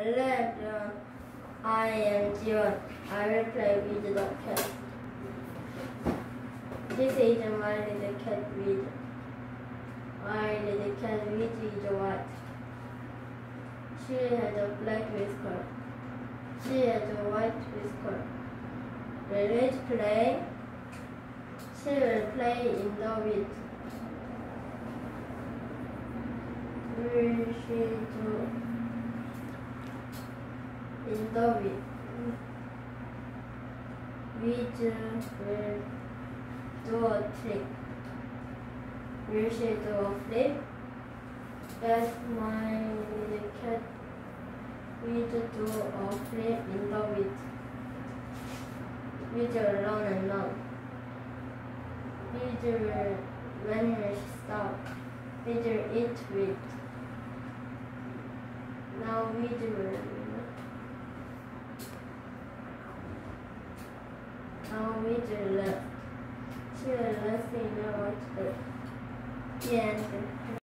Hello, I am Jiwan. I will play with the cat. This is my little cat with. My little cat with is white. She has a black whisker. She has a white whisker. Let's play. She will play in the wheat. Will she do in the wheat? Wheat will do a trick. Will she do a flip? Yes, my little cat will do a flip in the wheat. Wheat will run and run. Wheat will, when we stop, wheat will eat wheat. Now wheat will. Now wheat will left. She will rest in the white bed. The end.